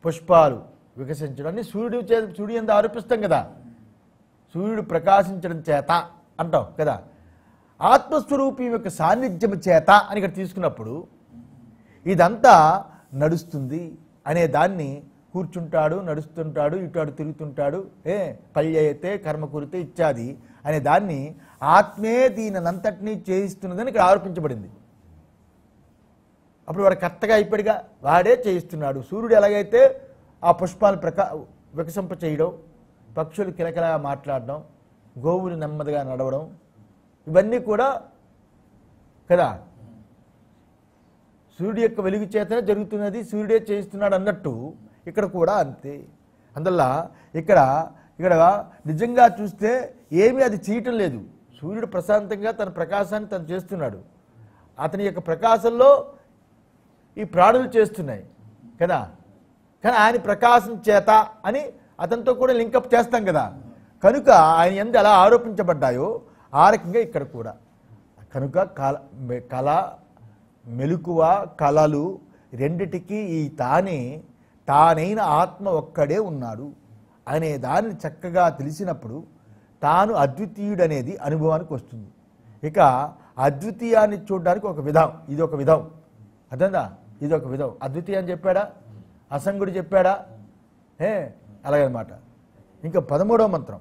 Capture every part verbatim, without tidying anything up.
పుష్పాలు వికసించడం అన్ని సూర్యుడు చే సూర్యుడు ఎంత ఆరోపిస్తాం కదా, సూర్యుడు ప్రకాశించడం చేత అంటాం కదా. ఆత్మస్వరూపి యొక్క సాన్నిధ్యం చేత అని ఇక్కడ తీసుకున్నప్పుడు ఇదంతా నడుస్తుంది అనే దాన్ని కూర్చుంటాడు, నడుస్తుంటాడు, ఇటు అటు తిరుగుతుంటాడు, ఏ పల్యయితే కర్మ కురితే ఇత్యాది అనే దాన్ని ఆత్మే దీనంతటినీ చేయిస్తున్నదని ఇక్కడ ఆరోపించబడింది. అప్పుడు వాడు కర్తగా అయిపోయాడుగా, వాడే చేయిస్తున్నాడు. సూర్యుడు ఎలాగైతే ఆ పుష్పాలను ప్రకా వికసింప చేయడం, పక్షులు కిలకిలగా మాట్లాడడం, గోవులు నెమ్మదిగా నడవడం, ఇవన్నీ కూడా కదా సూర్యుడు యొక్క వెలుగు చేతనే జరుగుతున్నది, సూర్యుడే చేయిస్తున్నాడు అన్నట్టు ఇక్కడ కూడా అంతే. అందువల్ల ఇక్కడ ఇక్కడ నిజంగా చూస్తే ఏమీ అది చేయటం లేదు. సూర్యుడు ప్రశాంతంగా తన ప్రకాశాన్ని తను చేస్తున్నాడు. అతని యొక్క ప్రకాశంలో ఈ ప్రాణులు చేస్తున్నాయి కదా. కానీ ఆయన ప్రకాశం చేత అని అతనితో కూడా లింకప్ చేస్తాం కదా. కనుక ఆయన యందు ఎలా ఆరోపించబడ్డాయో ఆ రకంగా ఇక్కడ కూడా. కనుక కళ కళ మెలకువ కళలు రెండిటికి ఈ తానే తానైన ఆత్మ ఒక్కడే ఉన్నాడు అనే దాన్ని చక్కగా తెలిసినప్పుడు తాను అద్వితీయుడు అనేది అనుభవానికి వస్తుంది. ఇక అద్వితీయాన్ని చూడడానికి ఒక విధం, ఇది ఒక విధం, అర్థందా? ఇది ఒక విధం. అద్వితీయ అని చెప్పాడా, అసంగుడు చెప్పాడా, ఏ అలాగనమాట. ఇంకా పదమూడవ మంత్రం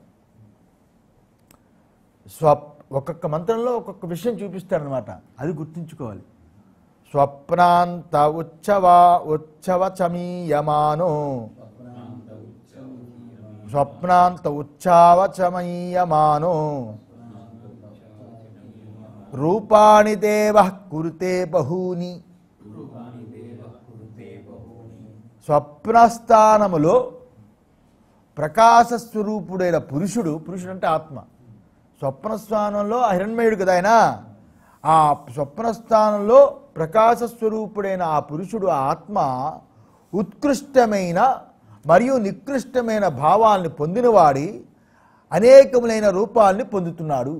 స్వ ఒక్కొక్క మంత్రంలో ఒక్కొక్క విషయం చూపిస్తాడనమాట, అది గుర్తుంచుకోవాలి. స్వప్నాంత ఉత్సవ ఉత్సవ చమీయమానో స్వప్నాంత ఉత్సవ చమీయమానో రూపాణి దేవః కురుతే బహూని. స్వప్నస్థానములో ప్రకాశస్వరూపుడైన పురుషుడు, పురుషుడు అంటే ఆత్మ, స్వప్నస్థానంలో హిరణ్మయుడు కదా ఆయన, ఆ స్వప్నస్థానంలో ప్రకాశస్వరూపుడైన ఆ పురుషుడు ఆత్మ ఉత్కృష్టమైన మరియు నికృష్టమైన భావాల్ని పొందినవాడి అనేకములైన రూపాల్ని పొందుతున్నాడు.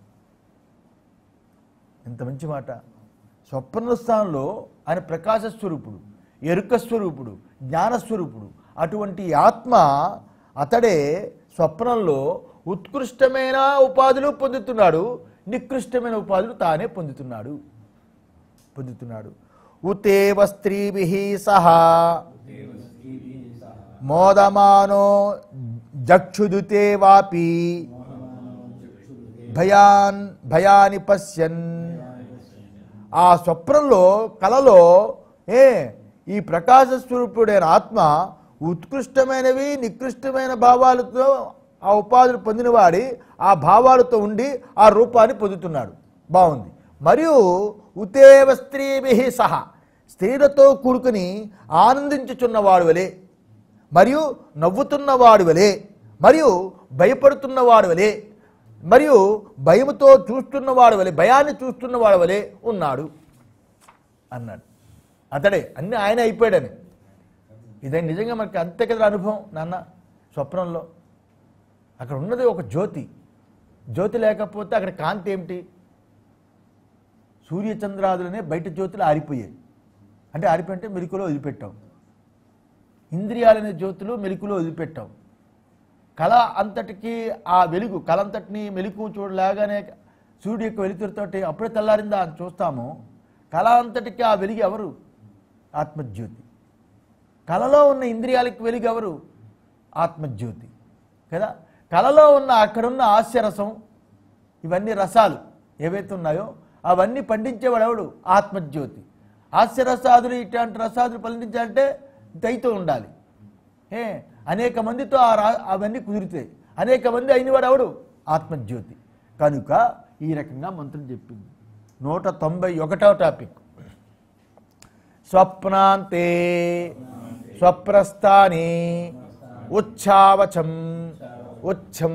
ఎంత మంచి మాట. స్వప్నస్థానంలో ఆయన ప్రకాశస్వరూపుడు, ఎరుకస్వరూపుడు, జ్ఞానస్వరూపుడు. అటువంటి ఆత్మ అతడే స్వప్నంలో ఉత్కృష్టమైన ఉపాధులు పొందుతున్నాడు, నికృష్టమైన ఉపాధులు తానే పొందుతున్నాడు పొందుతున్నాడు ఉతేవ స్త్రీభిః సహా మోదమానో జక్షుదుతే వాపి భయాన్ భయాని పశ్యన్. ఆ స్వప్నంలో కలలో ఏ ఈ ప్రకాశ స్వరూపుడైన ఆత్మ ఉత్కృష్టమైనవి నికృష్టమైన భావాలతో ఆ ఉపాధులు పొందినవాడి ఆ భావాలతో ఉండి ఆ రూపాన్ని పొందుతున్నాడు. బాగుంది. మరియు ఉతేవ స్త్రీభిః సహా, స్త్రీలతో కూడుకుని ఆనందించుచున్నవాడు వలె, మరియు నవ్వుతున్నవాడు వలె, మరియు భయపడుతున్నవాడు వలె, మరియు భయముతో చూస్తున్నవాడు వలె, భయాన్ని చూస్తున్నవాడు వలె ఉన్నాడు అన్నాడు. అతడే అన్నీ ఆయన అయిపోయాడని. ఇదే నిజంగా మనకి అంతే కదా అనుభవం నాన్న. స్వప్నంలో అక్కడ ఉన్నది ఒక జ్యోతి. జ్యోతి లేకపోతే అక్కడ కాంతి ఏమిటి? సూర్యచంద్రాదులనే బయట జ్యోతులు ఆరిపోయాయి. అంటే ఆరిపోయింటే మెలుకులో వదిలిపెట్టాం. ఇంద్రియాలనే జ్యోతులు మెలుకులో వదిలిపెట్టాం. కళ అంతటికి ఆ వెలుగు, కళ అంతటిని మెలుకు చూడలాగానే సూర్యుడి యొక్క వెలుతురుతోటి అప్పుడే తెల్లారిందా అని చూస్తాము. కళ అంతటికి ఆ వెలుగు ఎవరు? ఆత్మజ్యోతి. కళలో ఉన్న ఇంద్రియాలకి వెలుగు ఎవరు? ఆత్మజ్యోతి కదా. కళలో ఉన్న అక్కడున్న హాస్యరసం, ఇవన్నీ రసాలు ఏవైతే ఉన్నాయో అవన్నీ పండించేవాడు ఎవడు? ఆత్మజ్యోతి. హాస్యరసాదులు ఇట్లాంటి రసాదులు పండించాలంటే దయతో ఉండాలి. ఏ అనేక మందితో ఆ రా అవన్నీ కుదురుతాయి. అనేక మంది అయినవాడు ఎవడు? ఆత్మజ్యోతి. కనుక ఈ రకంగా మంత్రం చెప్పింది. నూట తొంభై ఒకటవ టాపిక్. స్వప్నాంతే స్వప్రస్థానే ఉచ్ఛావచం ఉచ్చం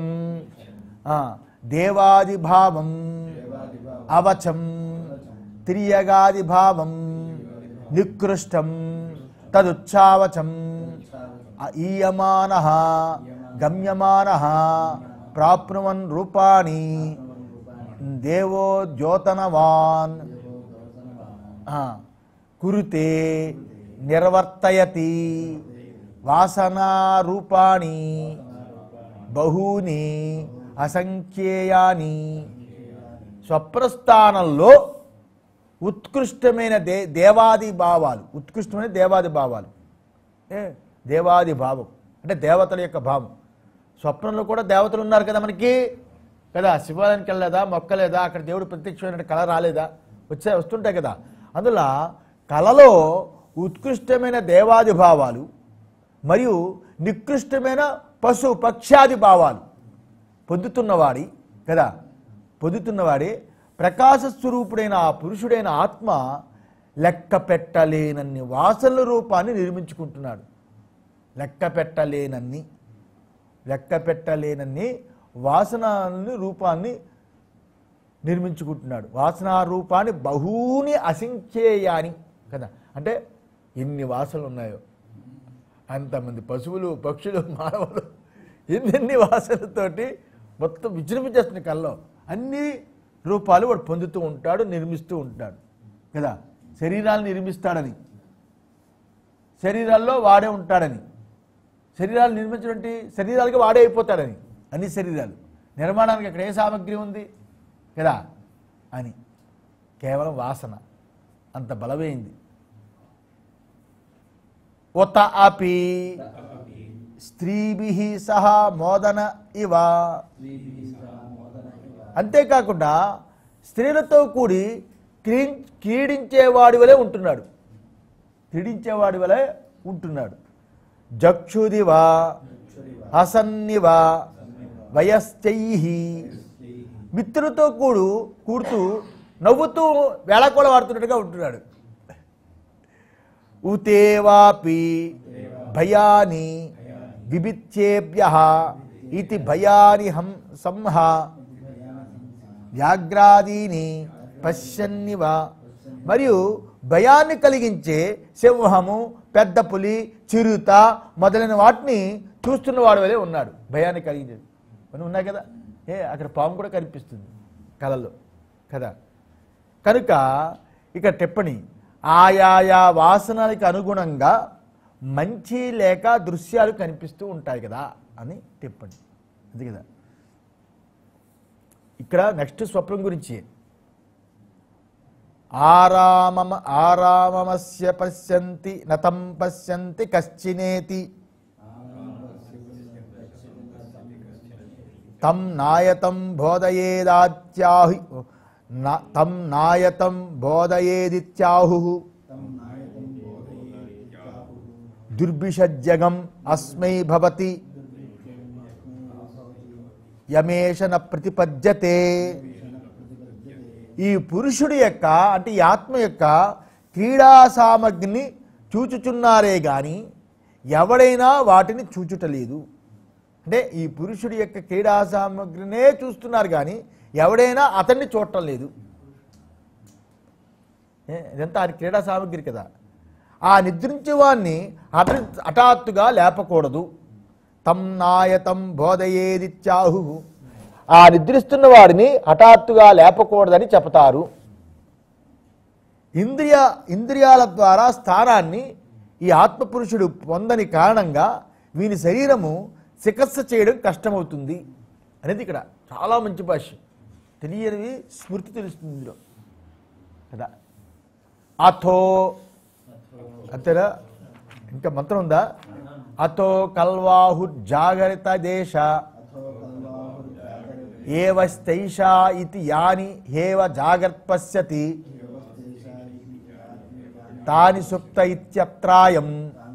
దేవాదిభావం అవచం తిర్యగాదిభావం నికృష్టం తదుచ్ఛావచం ఈయమానః గమ్యమానః ప్రాప్నువన్ రూపాణి దేవో ద్యోతనవాన్ కురుతే నిర్వర్తయతి వాసనా రూపాణి బహూని అసంఖ్యేయాని. స్వప్రస్థానంలో ఉత్కృష్టమైన దే దేవాది భావాలు ఉత్కృష్టమైన దేవాది భావాలు ఏ దేవాది భావం అంటే దేవతల యొక్క భావం. స్వప్నంలో కూడా దేవతలు ఉన్నారు కదా మనకి కదా. శివాలయానికి వెళ్ళలేదా, మొక్కలేదా, అక్కడ దేవుడు ప్రత్యక్షమైన కళ రాలేదా, వచ్చే వస్తుంటాయి కదా. అందులో కళలో ఉత్కృష్టమైన దేవాది భావాలు మరియు నికృష్టమైన పశు పక్ష్యాది భావాలు పొందుతున్నవాడి కదా పొందుతున్నవాడి ప్రకాశ స్వరూపుడైన ఆ పురుషుడైన ఆత్మ లెక్క పెట్టలేనన్ని వాసనల రూపాన్ని నిర్మించుకుంటున్నాడు. లెక్క పెట్టలేనన్ని లెక్క పెట్టలేనన్ని వాసనని రూపాన్ని నిర్మించుకుంటున్నాడు. వాసనా రూపాన్ని బహూని అసంఖ్యేయాని కదా. అంటే ఎన్ని వాసనలు ఉన్నాయో అంతమంది పశువులు పక్షులు మానవులు ఎన్నెన్ని వాసనలతోటి మొత్తం విజృంభించేస్తున్నాయి కళ్ళలో. అన్ని రూపాలు వాడు పొందుతూ ఉంటాడు, నిర్మిస్తూ ఉంటాడు కదా. శరీరాలు నిర్మిస్తాడని, శరీరాల్లో వాడే ఉంటాడని, శరీరాలు నిర్మించినటువంటి శరీరాలకి వాడే అయిపోతాడని, అన్ని శరీరాలు నిర్మాణానికి అక్కడ ఏ సామగ్రి ఉంది కదా అని. కేవలం వాసన అంత బలమైంది. ఉత అపి స్త్రీభిః సహ మోదన ఇవ. అంతేకాకుండా స్త్రీలతో కూడి క్రీ క్రీడించేవాడి వలె ఉంటున్నాడు క్రీడించేవాడి వలె ఉంటున్నాడు. జక్షుదివ హసన్నివ వయశ్చైః. మిత్రులతో కూడు కూడుతూ నవ్వుతూ వేళకోళ వాడుతున్నట్టుగా ఉంటున్నాడు. ఉతేవాపి భయాని విభిచ్చేభ్యః ఇతి భయాని హం సంహ వ్యాఘ్రాదీని పశ్యన్నివ. మరియు భయాన్ని కలిగించే సింహము, పెద్ద పులి, చిరుత మొదలైన వాటిని చూస్తున్నవాడు వలె ఉన్నాడు. భయాన్ని కలిగించేది కొన్ని ఉన్నాయి కదా. ఏ అక్కడ పాము కూడా కనిపిస్తుంది కళలో కదా. కనుక ఇక టిప్పణి ఆయాయా వాసనలకు అనుగుణంగా మంచి లేక దృశ్యాలు కనిపిస్తూ ఉంటాయి కదా అని టిప్పణి. అది కదా. ఇక్కడ నెక్స్ట్ స్వప్నం గురించి ఆరామమ ఆరామమస్య పశ్యంతి నతం పశ్యంతి కశ్చినేతి తం నాయతం బోధయేదాత్యాహి తం నాయతం బోధయేదిత్యాహు దుర్భిషజ్జగం అస్మై భవతి యమేషన ప్రతిపద్యతే. ఈ పురుషుడి యొక్క అంటే ఈ ఆత్మ యొక్క క్రీడా సామగ్రిని చూచుచున్నారే కానీ ఎవడైనా వాటిని చూచుటలేదు. అంటే ఈ పురుషుడి యొక్క క్రీడా సామగ్రినే చూస్తున్నారు కానీ ఎవడైనా అతన్ని చూడటం లేదు. ఇదంతా ఆ క్రీడా సామగ్రి కదా. ఆ నిద్రించేవాడిని అతని హఠాత్తుగా లేపకూడదు. తం నాయతం బోధయేదిత్యాహు. ఆ నిద్రిస్తున్న వాడిని హఠాత్తుగా లేపకూడదని చెప్తారు. ఇంద్రియ ఇంద్రియాల ద్వారా స్థానాన్ని ఈ ఆత్మపురుషుడు పొందని కారణంగా వీని శరీరము చికిత్స చేయడం కష్టమవుతుంది అనేది ఇక్కడ చాలా మంచి భాష. తెలియనివి స్మృతి తెలుస్తుంది ఇందులో కదా. అథో అంతేనా, ఇంకా మంత్రం ఉందా? అథో కల్వాహు జాగరిత దేశ ఏవస్తైషా ఇతి యాని హేవ జాగ్రత్త పశ్యతి తాని సుప్త ఇత్యత్రాయం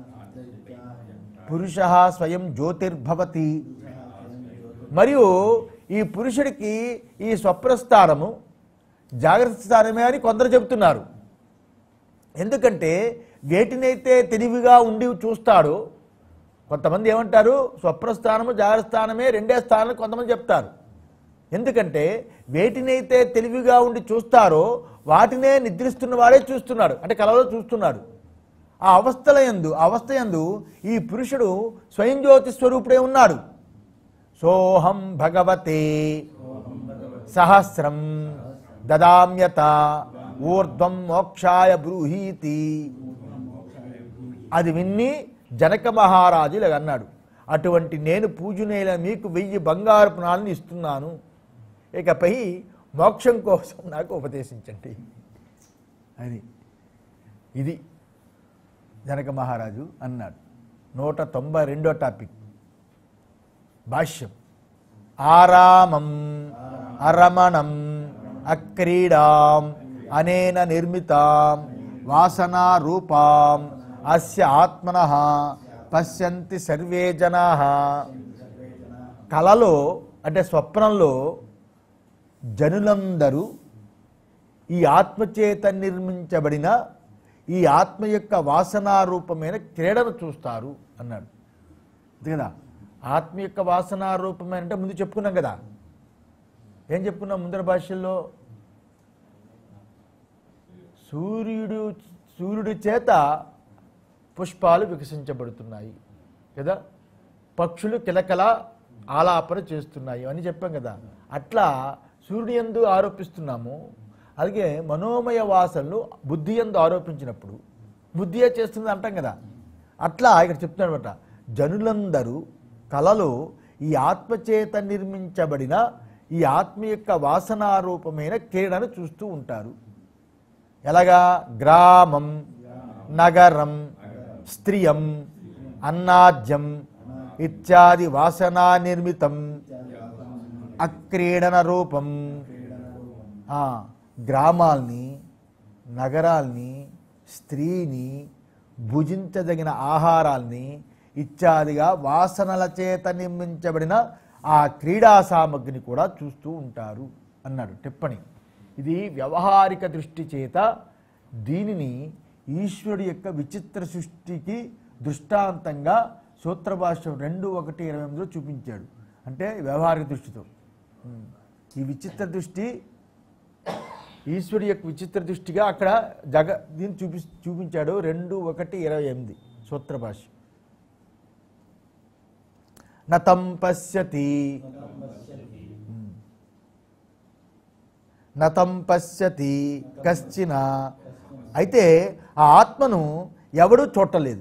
పురుషః స్వయం జ్యోతిర్భవతి. మరియు ఈ పురుషుడికి ఈ స్వప్నస్థానము జాగ్రత్త స్థానమే అని కొందరు చెబుతున్నారు. ఎందుకంటే వేటినైతే తెలివిగా ఉండి చూస్తాడో, కొంతమంది ఏమంటారు స్వప్నస్థానము జాగ్రత్త స్థానమే రెండే స్థానాలు కొంతమంది చెప్తారు. ఎందుకంటే వేటినైతే తెలివిగా ఉండి చూస్తారో వాటినే నిద్రిస్తున్న వాడే చూస్తున్నాడు, అంటే కలలో చూస్తున్నాడు. ఆ అవస్థల యందు అవస్థ యందు ఈ పురుషుడు స్వయం జ్యోతి స్వరూపుడే ఉన్నాడు. సోహం భగవతే సహస్రం దదామ్యత ఊర్ధ్వం మోక్షాయ బ్రూహీతి. అది విన్ని జనక మహారాజు ఇలా అన్నాడు, అటువంటి నేను పూజనీయుల మీకు వెయ్యి బంగారు నాణాలను ఇస్తున్నాను, ఇకపై మోక్షం కోసం నాకు ఉపదేశించండి అని. ఇది జనక మహారాజు అన్నాడు. నూట తొంభై రెండో టాపిక్ భాష్యం. ఆరామం అరమణం అక్రీడాం అనేన నిర్మితాం వాసనా రూపాం అస్య ఆత్మనః పశ్యంతి సర్వే జనాః. కలలో అంటే స్వప్నంలో జనులందరూ ఈ ఆత్మచేత నిర్మించబడిన ఈ ఆత్మ యొక్క వాసనారూపమైన క్రీడను చూస్తారు అన్నాడు. అంతే కదా, ఆత్మ యొక్క వాసనారూపమైన అంటే ముందు చెప్పుకున్నాం కదా, ఏం చెప్పుకున్నాం ముందర భాషల్లో? సూర్యుడు సూర్యుడి చేత పుష్పాలు వికసించబడుతున్నాయి కదా, పక్షులు కిలకల ఆలాపన చేస్తున్నాయి అని చెప్పాం కదా. అట్లా సూర్యుడి యందు ఆరోపిస్తున్నాము. అలాగే మనోమయ వాసనలు బుద్ధి యందు ఆరోపించినప్పుడు బుద్ధియే చేస్తుంది అంటాం కదా. అట్లా ఇక్కడ చెప్తున్నాడు అనమాట, జనులందరూ కలలో ఈ ఆత్మచేత నిర్మించబడిన ఈ ఆత్మ యొక్క వాసనారూపమైన క్రీడను చూస్తూ ఉంటారు. ఎలాగా? గ్రామం నగరం స్త్రియం అన్నాద్యం ఇత్యాది వాసనా నిర్మితం అక్రీడన రూపం. గ్రామాల్ని, నగరాల్ని, స్త్రీని, భుజించదగిన ఆహారాల్ని ఇత్యాదిగా వాసనల చేత నిర్మించబడిన ఆ క్రీడా సామగ్రిని కూడా చూస్తూ ఉంటారు అన్నాడు టిప్పణి. ఇది వ్యవహారిక దృష్టి చేత దీనిని ఈశ్వరుడి యొక్క విచిత్ర సృష్టికి దృష్టాంతంగా సూత్రభాష్యం రెండు ఒకటి ఇరవై ఎనిమిదిలో చూపించాడు. అంటే వ్యవహారిక దృష్టితో ఈ విచిత్ర దృష్టి ఈశ్వరుడి యొక్క విచిత్ర దృష్టిగా అక్కడ జగ దీన్ని చూపి చూపించాడు రెండు ఒకటి ఇరవై ఎనిమిది సూత్రభాష్యం. నతం పశ్యతి నతం పశ్యతి కశ్చిన. అయితే ఆ ఆత్మను ఎవడూ చూడలేదు.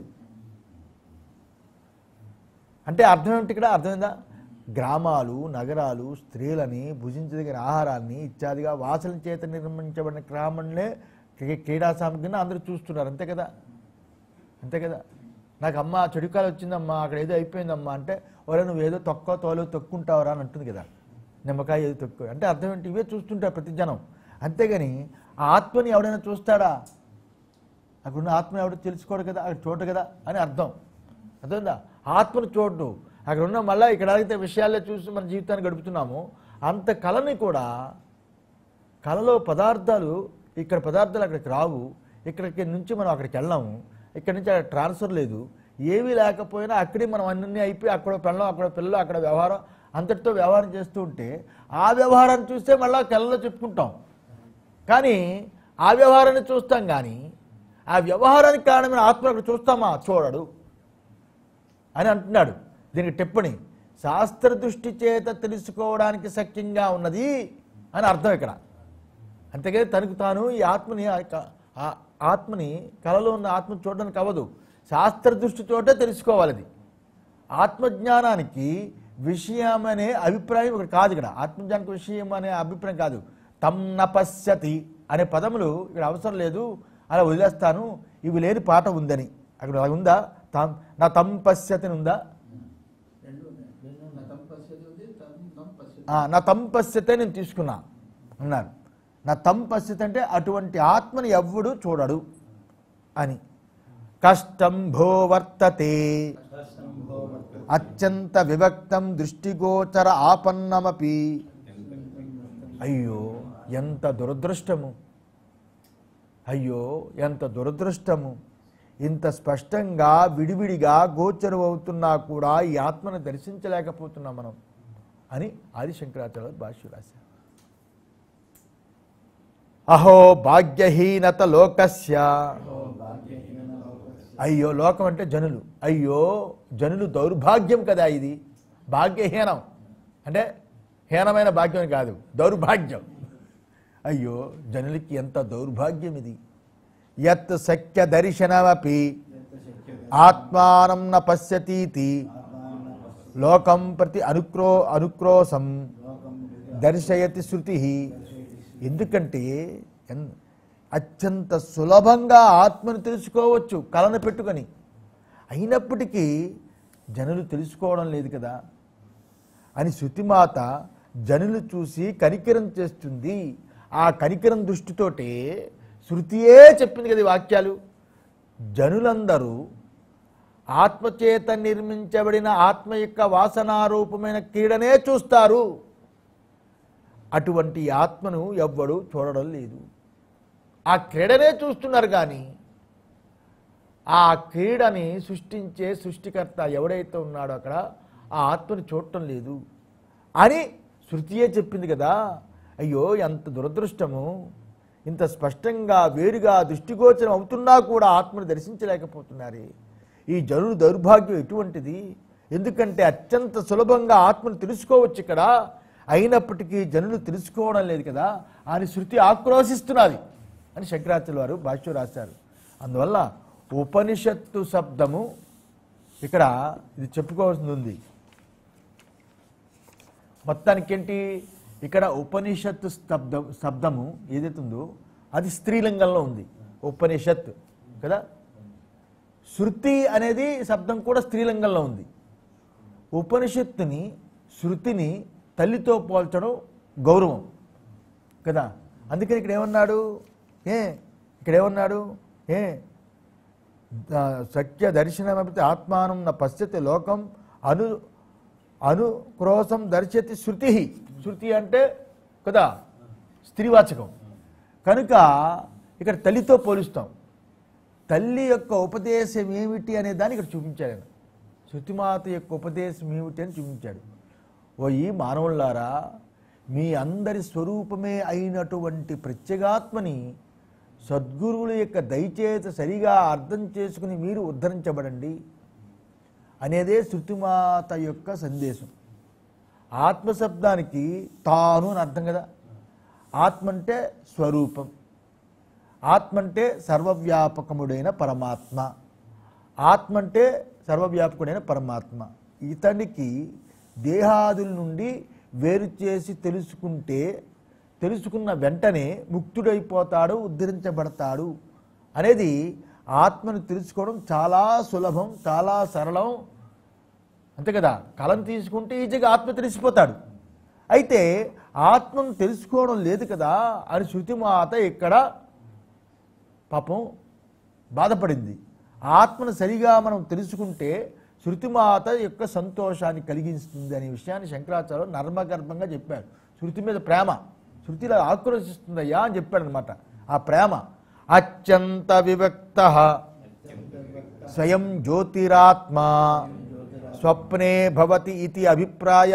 అంటే అర్థం ఏమిటి ఇక్కడ? అర్థమైందా? గ్రామాలు, నగరాలు, స్త్రీలని, భుజించదగిన ఆహారాన్ని ఇత్యాదిగా వాసన చేత నిర్మించబడిన గ్రామంలో క్రీడా సామగ్రిని అందరూ చూస్తున్నారు. అంతే కదా, అంతే కదా. నాకు అమ్మ చెడుకాలు వచ్చిందమ్మా, అక్కడ ఏదో అయిపోయిందమ్మా అంటే, ఒరే నువ్వు ఏదో తొక్క తోలు తొక్కుంటావరా అని అంటుంది కదా, నిమ్మకాయ ఏదో తొక్కు అంటే అర్థం ఏంటి? ఇవే చూస్తుంటారు ప్రతి జనం. అంతేగాని ఆ ఆత్మని ఎవడైనా చూస్తాడా? అక్కడున్న ఆత్మని ఎవడో తెలుసుకోడు కదా, అక్కడ చూడడు కదా అని అర్థం. అర్థమైందా? ఆత్మను చూడడు. అక్కడ ఉన్న మళ్ళీ ఇక్కడ అయితే విషయాల్లో చూసి మన జీవితాన్ని గడుపుతున్నాము. అంత కళని కూడా, కళలో పదార్థాలు, ఇక్కడ పదార్థాలు అక్కడికి రావు, ఇక్కడికి నుంచి మనం అక్కడికి వెళ్ళాము, ఇక్కడి నుంచి అక్కడ ట్రాన్స్ఫర్ లేదు, ఏమీ లేకపోయినా అక్కడే మనం అన్నీ అయిపోయి అక్కడ పెళ్ళం, అక్కడ పిల్లలు, అక్కడ వ్యవహారం, అంతటితో వ్యవహారం చేస్తూ ఉంటే ఆ వ్యవహారాన్ని చూస్తే మళ్ళీ కళలో చెప్పుకుంటాం. కానీ ఆ వ్యవహారాన్ని చూస్తాం, కానీ ఆ వ్యవహారానికి కారణమైన ఆత్మ అక్కడ చూస్తామా? చూడడు అని అంటున్నాడు. దీనికి టిప్పణి శాస్త్ర దృష్టి చేత తెలుసుకోవడానికి శక్యంగా ఉన్నది అని అర్థం ఇక్కడ. అంతేకాని తనకు తాను ఈ ఆత్మని ఆత్మని కళలో ఉన్న ఆత్మ చూడడానికి అవ్వదు. శాస్త్ర దృష్టితోటే తెలుసుకోవాలి. అది ఆత్మజ్ఞానానికి విషయం అనే అభిప్రాయం ఇక్కడ కాదు. ఇక్కడ ఆత్మజ్ఞానికి విషయం అనే అభిప్రాయం కాదు. తం నపశ్యతి అనే పదములు ఇక్కడ అవసరం లేదు, అలా వదిలేస్తాను, ఇవి లేని పాట ఉందని. అక్కడ అలా ఉందా? తం నా తం పశ్యతి ఉందా? నా తం పశ్యతే నేను తీసుకున్నా అన్నారు. నా తం పశ్యత అంటే అటువంటి ఆత్మని ఎవ్వడు చూడడు అని. కష్టం భో వర్తతే అత్యంత విభక్తం దృష్టిగోచర ఆపన్నమపి. అయ్యో ఎంత దురదృష్టము, అయ్యో ఎంత దురదృష్టము, ఇంత స్పష్టంగా విడివిడిగా గోచరం అవుతున్నా కూడా ఈ ఆత్మను దర్శించలేకపోతున్నాం మనం అని ఆది శంకరాచార్య భాష్యం రాశారు. అహో భాగ్యహీనత లోకస్య. అయ్యో లోకం అంటే జనులు, అయ్యో జనులు దౌర్భాగ్యం కదా ఇది. భాగ్యహీనం అంటే హీనమైన భాగ్యం కాదు, దౌర్భాగ్యం. అయ్యో జనులకి ఎంత దౌర్భాగ్యం ఇది. యత్ సఖ్య దర్శనమపి ఆత్మానం న పశ్యతీతి లోకం ప్రతి అనుక్రో అనుక్రోశం దర్శయతి శృతి. ఎందుకంటే అత్యంత సులభంగా ఆత్మను తెలుసుకోవచ్చు కలను పెట్టుకొని, అయినప్పటికీ జనులు తెలుసుకోవడం లేదు కదా అని శృతిమాత జనులు చూసి కనికరం చేస్తుంది. ఆ కనికరం దృష్టితోటే శృతియే చెప్పింది కదా ఈ వాక్యాలు. జనులందరూ ఆత్మచేత నిర్మించబడిన ఆత్మ యొక్క వాసనారూపమైన క్రీడనే చూస్తారు. అటువంటి ఆత్మను ఎవ్వడు చూడడం లేదు. ఆ క్రీడనే చూస్తున్నారు కానీ ఆ క్రీడని సృష్టించే సృష్టికర్త ఎవడైతే ఉన్నాడో అక్కడ ఆ ఆత్మని చూడటం లేదు అని శృతియే చెప్పింది కదా. అయ్యో ఎంత దురదృష్టము, ఇంత స్పష్టంగా వేరుగా దృష్టిగోచరం అవుతున్నా కూడా ఆత్మను దర్శించలేకపోతున్నారే. ఈ జనుల దౌర్భాగ్యం ఎటువంటిది? ఎందుకంటే అత్యంత సులభంగా ఆత్మను తెలుసుకోవచ్చు ఇక్కడ, అయినప్పటికీ జనులు తెలుసుకోవడం లేదు కదా అని శృతి ఆక్రోశిస్తున్నది అని శంకరాచార్యుల వారు భాష్యం రాశారు. అందువల్ల ఉపనిషత్తు శబ్దము ఇక్కడ ఇది చెప్పుకోవాల్సింది ఉంది. మొత్తానికి ఏంటి ఇక్కడ ఉపనిషత్తు శబ్దం శబ్దము ఏదైతే ఉందో అది స్త్రీలింగంలో ఉంది, ఉపనిషత్ కదా. శృతి అనేది శబ్దం కూడా స్త్రీలింగంలో ఉంది. ఉపనిషత్తుని శృతిని తల్లితో పోల్చడం గౌరవం కదా. అందుకని ఇక్కడ ఏమన్నాడు ఏ ఇక్కడ ఏమన్నాడు ఏ సత్య దర్శనమపి ఆత్మానం న పశ్యతి లోకం అను అనుక్రోశం దర్శతి శృతి. శృతి అంటే కదా స్త్రీవాచకం కనుక ఇక్కడ తల్లితో పోలుస్తాం. తల్లి యొక్క ఉపదేశం ఏమిటి అనే దాన్ని ఇక్కడ చూపించాడు ఆయన. శృతిమాత యొక్క ఉపదేశం ఏమిటి అని చూపించాడు. ఓ ఈ మానవులారా, మీ అందరి స్వరూపమే అయినటువంటి ప్రత్యేగాత్మని సద్గురువుల యొక్క దయచేత సరిగా అర్థం చేసుకుని మీరు ఉద్ధరించబడండి అనేదే శృతిమాత యొక్క సందేశం. ఆత్మశబ్దానికి తాను అని అర్థం కదా. ఆత్మ అంటే స్వరూపం, ఆత్మ అంటే సర్వవ్యాపకముడైన పరమాత్మ, ఆత్మ అంటే సర్వవ్యాపకుడైన పరమాత్మ. ఇతనికి దేహాదుల నుండి వేరు చేసి తెలుసుకుంటే తెలుసుకున్న వెంటనే ముక్తుడైపోతాడు, ఉద్ధరించబడతాడు అనేది ఆత్మను తెలుసుకోవడం చాలా సులభం, చాలా సరళం అంతే కదా. కలం తీసుకుంటే ఈజీగా ఆత్మ తెలిసిపోతాడు. అయితే ఆత్మను తెలుసుకోవడం లేదు కదా అని శృతిమాత ఇక్కడ పాపం బాధపడింది. ఆత్మను సరిగా మనం తెలుసుకుంటే శృతిమాత యొక్క సంతోషాన్ని కలిగిస్తుంది అనే విషయాన్ని శంకరాచార్యులు నర్మగర్భంగా చెప్పారు. శృతి మీద ప్రేమ, శృతిలో ఆక్రోశిస్తుందయ్యా అని చెప్పాడు అనమాట. ఆ ప్రేమ అత్యంత వివక్త స్వయం జ్యోతిరాత్మ స్వప్నే భవతి ఇది అభిప్రాయ.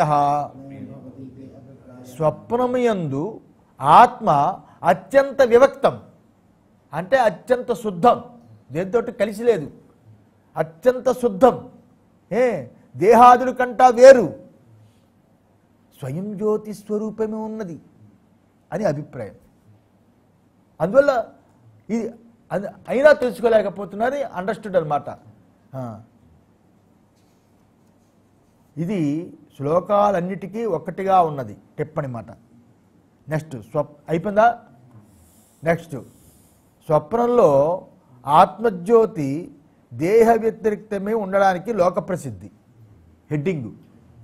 స్వప్నమయందు ఆత్మ అత్యంత వివక్తం అంటే అత్యంత శుద్ధం, దేనితోటి కలిసి లేదు, అత్యంత శుద్ధం, ఏ దేహాదుల కంటా వేరు, స్వయం జ్యోతి స్వరూపమే ఉన్నది అని అభిప్రాయం. అందువల్ల ఇది అయినా తెలుసుకోలేకపోతున్నది అండర్స్టూడ్ అనమాట. ఇది శ్లోకాలన్నిటికీ ఒక్కటిగా ఉన్నది టిప్పని మాట. నెక్స్ట్ స్వప్ అయిపోయిందా. నెక్స్ట్ స్వప్నంలో ఆత్మజ్యోతి దేహ వ్యతిరిక్తమే ఉండడానికి లోక ప్రసిద్ధి. హెడ్డింగు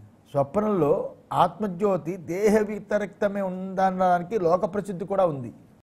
స్వప్నంలో ఆత్మజ్యోతి దేహ వ్యతిరిక్తమే ఉండడానికి లోక ప్రసిద్ధి కూడా ఉంది.